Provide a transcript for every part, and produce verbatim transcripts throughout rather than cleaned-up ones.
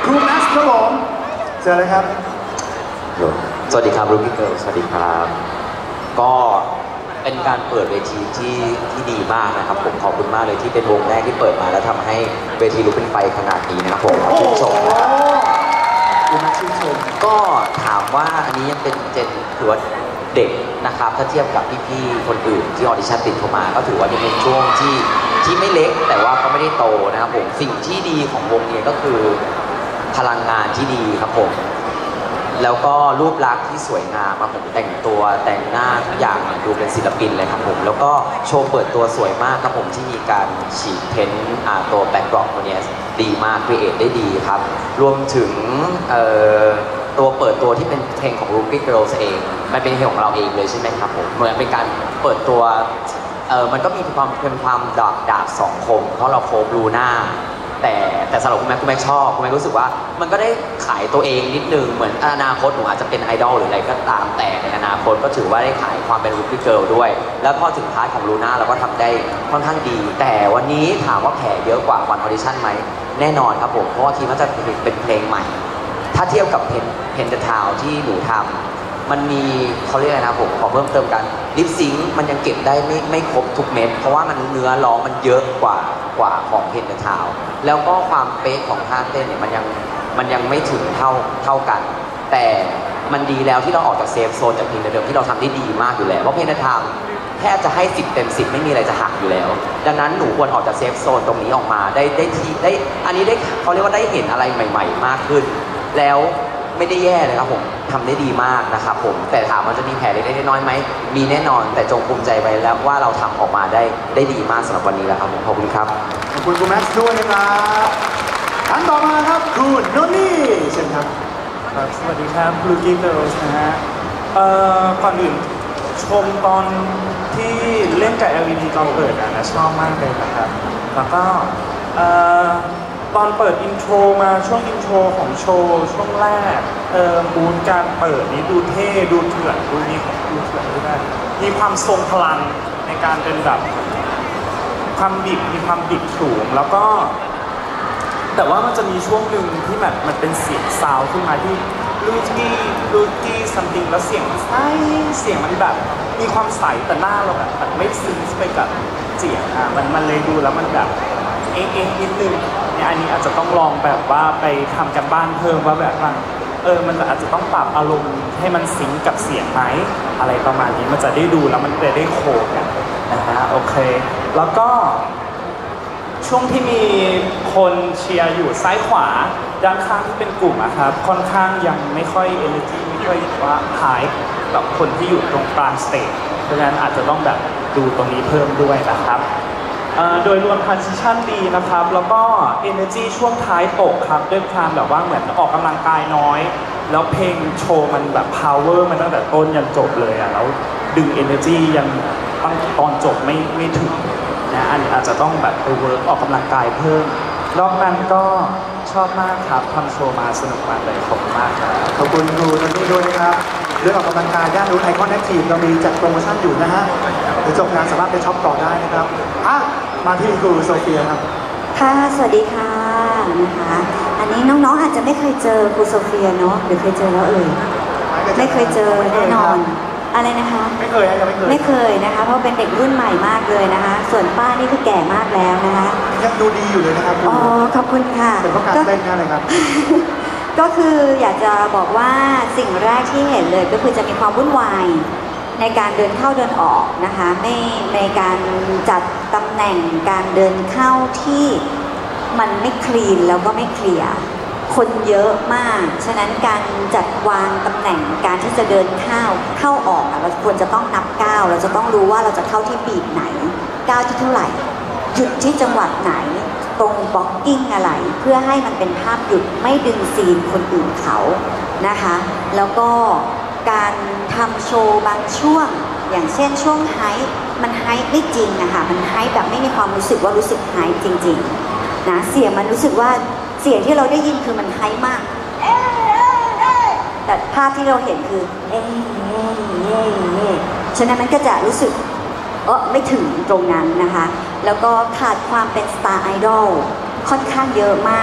ครูแมสครับผมเจอเลยครับสวัสดีครับรูบี้เกิร์ลสวัสดีครับก็เป็นการเปิดเวทีที่ที่ดีมากนะครับผมขอบคุณมากเลยที่เป็นวงแรกที่เปิดมาแล้วทำให้เวทีลุกเป็นไฟขนาดนี้นะครับผมชื่นชมนะครับชื่นชมก็ถามว่าอันนี้ยังเป็นเจนถือว่าเด็กนะครับถ้าเทียบกับพี่ๆคนอื่นที่ออดิชั่นติดเข้ามาก็ถือว่ายังเป็นช่วงที่ที่ไม่เล็กแต่ว่าก็ไม่ได้โตนะครับผมสิ่งที่ดีของวงนี้ก็คือพลังงานที่ดีครับผมแล้วก็รูปลักษณ์ที่สวยงามครับผมแต่งตัวแต่งหน้าทุกอย่างดูเป็นศิลปินเลยครับผมแล้วก็โชว์เปิดตัวสวยมากครับผมที่มีการฉีดเพ้นท์ตัวแบ็คดรอปตัวนี้ดีมากครีเอทได้ดีครับรวมถึงตัวเปิดตัวที่เป็นเพลงของ Rookie Girls เองมันเป็นเพลงของเราเองเลยใช่ไหมครับผมเหมือนเป็นการเปิดตัวเออมันก็มีความเป็นความดาบดาบสองคมเพราะเราโคบลูน่าแต่แต่สำหรับคุณแม่คุณแม่ชอบคุณแม่รู้สึกว่ามันก็ได้ขายตัวเองนิดนึงเหมือนอนาคตหนูอาจจะเป็นไอดอลหรืออะไรก็ตามแต่ในอนาคตก็ถือว่าได้ขายความเป็นรูปี้เกิร์ลด้วยแล้วพอถึงพาร์ทของลูน่าเราก็ทำได้ค่อนข้างดีแต่วันนี้ถามว่าแผลเยอะกว่าวันออดิชั่นไหมแน่นอนครับผมเพราะว่าทีมมันจะเป็นเพลงใหม่ถ้าเทียบกับเพนเพนเดทาวที่หนูทำมันมีเขาเรียกอะไรนะผมขอเพิ่มเติมกันลิปซิงค์มันยังเก็บได้ไม่ไม่ครบทุกเม็ดเพราะว่ามันเนื้อร้องมันเยอะกว่ากว่าของเพนเดทาวแล้วก็ความเป๊ะของท่าเต้นเนี่ยมันยังมันยังไม่ถึงเท่าเท่ากันแต่มันดีแล้วที่เราออกจากเซฟโซนจากเพลงเดิมที่เราทำได้ดีมากอยู่แล้วเพราะเพนเดทาวแค่จะให้สิบเต็มสิบไม่มีอะไรจะหักอยู่แล้วดังนั้นหนูควรออกจากเซฟโซนตรงนี้ออกมาได้ได้ทีได้อันนี้ได้เขาเรียกว่าได้เห็นอะไรใหม่ๆมากขึ้นแล้วไม่ได้แย่เลยครับผมทำได้ดีมากนะครับผมแต่ถามว่าจะมีแผลเล็กๆน้อยๆไหมมีแน่นอนแต่จงภูมิใจไปแล้วว่าเราทำออกมาได้ได้ดีมากสำหรับวันนี้แล้วครับผมขอบคุณครับขอบคุณคุณแม็กซ์ด้วยนะครับอันต่อมาครับคุณโนนี่เชิญครับครับสวัสดีครับ Rookie Girls นะฮะเอ่อก่อนอื่นชมตอนที่เล่นกับ แอล อี ดี ตอนเปิดอ่ะนะชอบมากเลยนะครับแล้วก็เอ่อตอนเปิดอินโทรมาช่วงอินโทรของโชว์ช่วงแรกเอ่อบูนการเปิดนี้ดูเท่ดูเถื่อนดูมีดูเถื่อนด้วยมีความทรงพลังในการเป็นแบบความบิดมีความบิดสูงแล้วก็แต่ว่ามันจะมีช่วงหนึ่งที่แบบมันเป็นเสียงซาวขึ้นมาที่ลูกี้ลูกี้ซัมติงแล้วเสียงใสเสียงมันแบบมีความใสแต่หน้าเราแบบมันไม่ซึมไปกับเสียงอ่ะมันมันเลยดูแล้วมันแบบเอ๊ะเอ๊ะนิดนึงเนี่ยอันนี้อาจจะต้องลองแบบว่าไปทำกันบ้านเพิ่มว่าแบบว่าเออมันอาจจะต้องปรับอารมณ์ให้มันซิงก์กับเสียงไหมอะไรประมาณนี้มันจะได้ดูแล้วมันจะได้โคกันนะฮะโอเคแล้วก็ช่วงที่มีคนเชียร์อยู่ซ้ายขวาด้านข้างที่เป็นกลุ่มอะครับค่อนข้างยังไม่ค่อย energy ไม่ค่อยว่าหายกับคนที่อยู่ตรงกลางสเตจเพราะฉะนั้นอาจจะต้องแบบดูตรงนี้เพิ่มด้วยนะครับโดยรวม transition ดีนะครับแล้วก็ energy ช่วงท้ายตกครับด้วยความแบบว่าเหมือนออกกำลังกายน้อยแล้วเพลงโชว์มันแบบ power มันตั้งแต่ต้นยันจบเลยอ่ะแล้วดึง energy ยังตั้งตอนจบไม่ไม่ถึงนะอันนี้อาจจะต้องแบบไปเวิร์กออกกำลังกายเพิ่มรอบนั้นก็ชอบมากครับทำโชว์มาสนุกมากเลยขอบคุณมากครับขอบคุณครูนันนี่ด้วยนะครับเรื่องออกกำลังกายด้านนู้นไอคอนแอคทีฟเรามีจัดโปรโมชั่นอยู่นะฮะเดี๋ยวจบงานสามารถไปช็อปต่อได้นะครับอ่ะมาที่ครูโซเฟียครับค่ะสวัสดีค่ะนะคะอันนี้น้องๆอาจจะไม่เคยเจอครูโซเฟียเนาะหรือเคยเจอแล้วเอ่ยไม่เคยเจอแน่นอนอะไรนะคะไม่เคยยังไม่เคยไม่เคยนะคะเพราะเป็นเด็กรุ่นใหม่มากเลยนะคะส่วนป้านี่คือแก่มากแล้วนะคะยังดูดีอยู่เลยนะครับอ๋อขอบคุณค่ะเป็นเพราะการเต้นนั่นเลยครับก็คืออยากจะบอกว่าสิ่งแรกที่เห็นเลยก็คือจะมีความวุ่นวายในการเดินเข้าเดินออกนะคะในในการจัดตำแหน่งการเดินเข้าที่มันไม่คลีนแล้วก็ไม่เคลียร์คนเยอะมากฉะนั้นการจัดวางตำแหน่งการที่จะเดินเข้าเข้าออกเราควรจะต้องนับก้าวเราจะต้องรู้ว่าเราจะเข้าที่บีบไหนก้าวที่เท่าไหร่หยุดที่จังหวัดไหนตรงบล็อกกิ้งอะไรเพื่อให้มันเป็นภาพหยุดไม่ดึงซีนคนอื่นเขานะคะแล้วก็การทำโชว์บางช่วงอย่างเช่นช่วงไฮมันไฮไม่จริงนะคะมันไฮแบบไม่มีความรู้สึกว่ารู้สึกไฮจริงๆนะเสียงมันรู้สึกว่าเสียงที่เราได้ยินคือมันไฮมากแต่ภาพที่เราเห็นคือเอ๊ะเอ๊ะเอ๊ะเอ๊ะฉะนั้นมันก็จะรู้สึกเออไม่ถึงตรงนั้นนะคะแล้วก็ขาดความเป็นสตาร์ไอดอลค่อนข้างเยอะมาก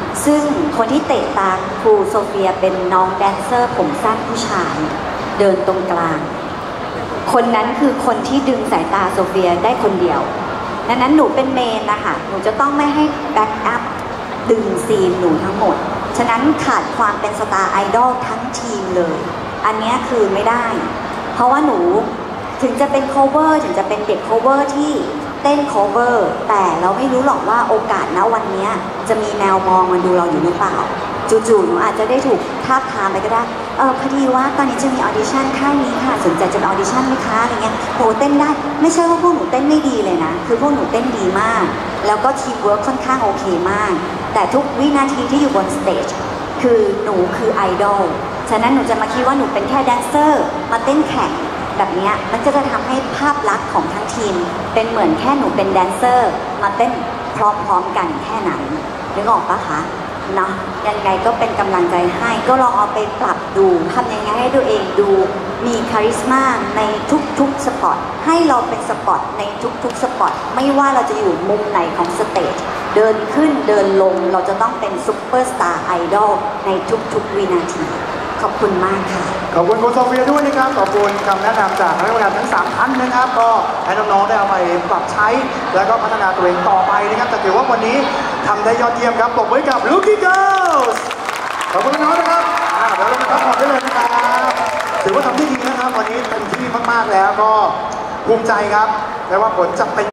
ซึ่งคนที่เตะตาครูโซเฟียเป็นน้องแดนเซอร์ผมสั้นผู้ชายเดินตรงกลางคนนั้นคือคนที่ดึงสายตาโซเฟียได้คนเดียวดังนั้นหนูเป็นเมนนะคะหนูจะต้องไม่ให้แบ็กอัพดึงซีนหนูทั้งหมดฉะนั้นขาดความเป็นสตาร์ไอดอลทั้งทีมเลยอันนี้คือไม่ได้เพราะว่าหนูถึงจะเป็น cover ถึงจะเป็นเด็ก cover ที่เต้น cover แต่เราไม่รู้หรอกว่าโอกาสณวันนี้จะมีแนวมองมาดูเราอยู่หรือเปล่าจู่ๆหนูอาจจะได้ถูกทาบทามไปก็ได้เออพอดีว่าตอนนี้จะมีออดิชั่นค่ายนี้ค่ะสนใจจะเป็นออดิชั่นไหมคะอะไรเงี้ยโหเต้นได้ไม่ใช่ว่าพวกหนูเต้นไม่ดีเลยนะคือพวกหนูเต้นดีมากแล้วก็ทีมเวิร์คค่อนข้างโอเคมากแต่ทุกวินาทีที่อยู่บนสเตจคือหนูคือไอดอลฉะนั้นหนูจะมาคิดว่าหนูเป็นแค่แดนเซอร์มาเต้นแข่งแบบนี้มันก็จะทำให้ภาพลักษณ์ของทั้งทีมเป็นเหมือนแค่หนูเป็นแดนเซอร์มาเต้นพร้อมๆกันแค่นั้นนึกออกปะคะเนาะยังไงก็เป็นกำลังใจให้ก็ลองเอาไปปรับดูทำยังไงให้ตัวเองดูมีคาริสมาในทุกๆสปอตให้เราเป็นสปอตในทุกๆสปอตไม่ว่าเราจะอยู่มุมไหนของสเตจเดินขึ้นเดินลงเราจะต้องเป็นซุปเปอร์สตาร์ไอดอลในทุกๆวินาทีขอบคุณมากค่ะขอบคุณคุณโซเฟียด้วยนะครับขอบคุณคำแนะนำจากคณะกรรมการทั้งสามท่านนะครับก็ให้น้องๆได้เอาไปปรับใช้แล้วก็พัฒนาตัวเองต่อไปนะครับแต่ถือว่าวันนี้ทำได้ยอดเยี่ยมครับปรบมือกับ Rookie Girls ขอบคุณน้องๆนะครับอ่าเดี๋ยวเราไปพักผ่อนได้เลยนะครับถือว่าทำได้ดีนะครับวันนี้เต็มที่มากๆแล้วก็ภูมิใจครับแม้ว่าผลจะเป็น